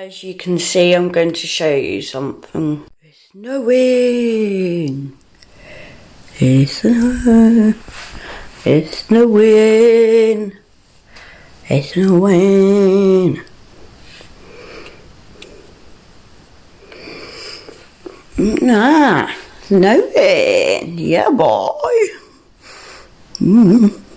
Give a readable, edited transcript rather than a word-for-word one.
As you can see, I'm going to show you something. It's snowing. It's snowing. It's snowing. It's snowing. Snowing. Yeah, boy.